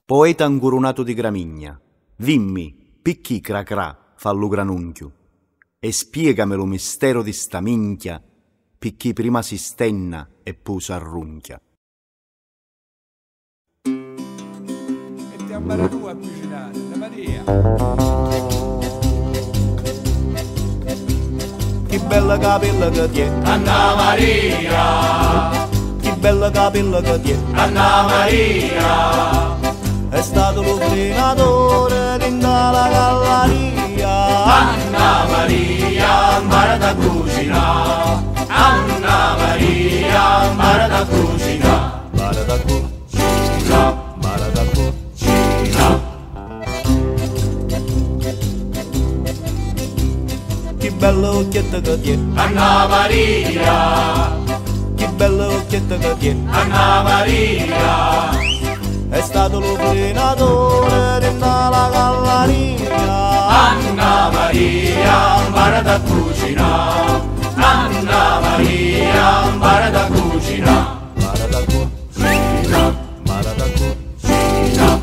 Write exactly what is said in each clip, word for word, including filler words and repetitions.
Poeta incurunato di gramigna, vimmi, picchi cracrà, fallo granunchio, e spiegame lo mistero di sta minchia, picchi prima si stenna e poi s'arrunchia. E ti impara tu a cucinare, la Maria. Che bella capella che ti è, Anna Maria, che bella capella che ti è, Anna Maria, è stato lo frenatore dentro la galleria. Anna Maria, impara da cucinare, Anna Maria, impara da cucinare, Para da cucina, para da cucina. Che bella occhietta che ti è, Anna Maria, che bella occhietta che ti è, Anna Maria, è stato lo frenatore dentro la galleria. Anna Maria, impara da cucinare, Anna Maria, impara da cucinare, Para da cucina, para da cucina.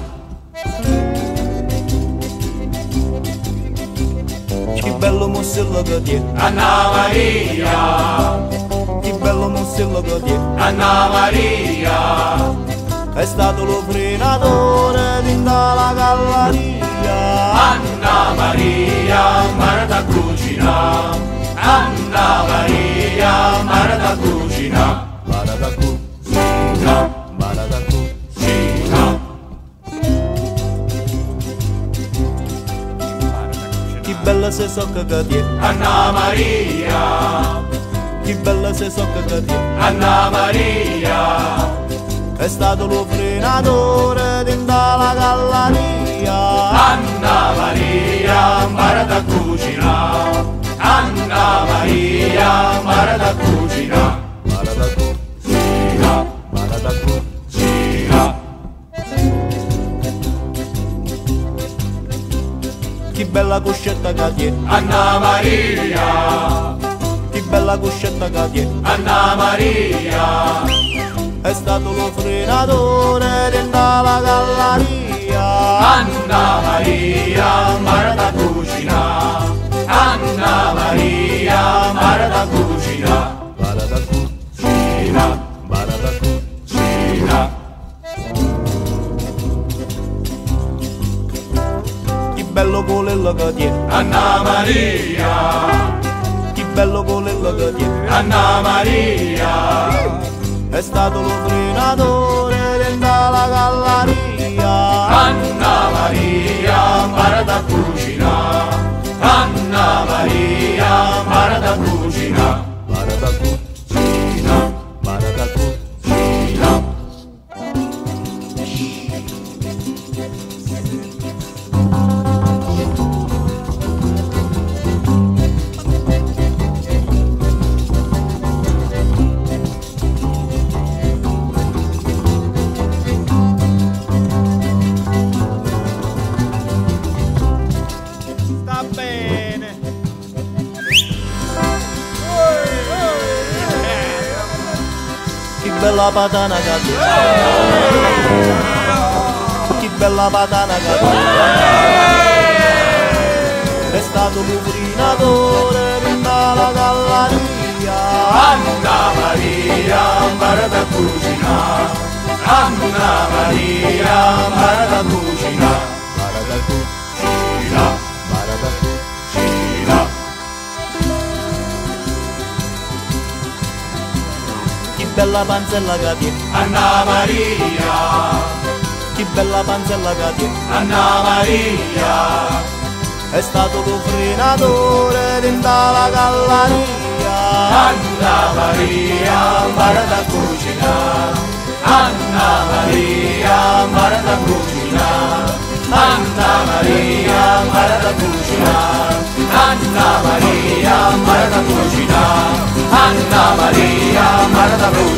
Che bello mussello che ti è, Anna Maria, che bello mussello che ti è, Anna Maria, è stato lo frenatore dentro la galleria. Anna Maria, impara da cucinare, Anna Maria, impara da cucinare, Para da cucina, para da cucina. Che bella se socca che ti è, Anna Maria, che bella se socca che ti è, Anna Maria, è stato lo frenatore dentro la galleria. Anna Maria, impara da cucinare, Anna Maria, impara da cucinare, Para da cucina, para da cucina. Che bella cuscetta che ti è, Anna Maria, che bella cuscetta che ti è, Anna Maria, è stato lo frenatore dentro la galleria. Anna Maria, impara da cucinare, Anna Maria, impara da cucinare, Para da cucina, para da cucina. Che bello colello che ti è, Anna Maria, che bello colello che ti è, Anna Maria, è stato lo frenatore dentro la galleria. Anna Maria, impara da cucinare, Anna Maria, impara da cucinare, Para da cucina, para da cucina. Sta bene. Che bella patana che ti è, che bella patana che ti è, è stato lo frenatore dentro la galleria. Anna Maria, impara da cucinare, Anna Maria, impara da cucinare, Para da cucina, para da cucina. Che bella panzella che ti è, Anna Maria, che bella panzella che ti è, Anna Maria, è stato lo frenatore dentro la galleria. Anna Maria, impara da cucinare, Anna Maria, impara da cucinare, Anna Maria, impara da cucinare, Anna Maria, impara da cucinare, Anna Maria, impara da cucinare.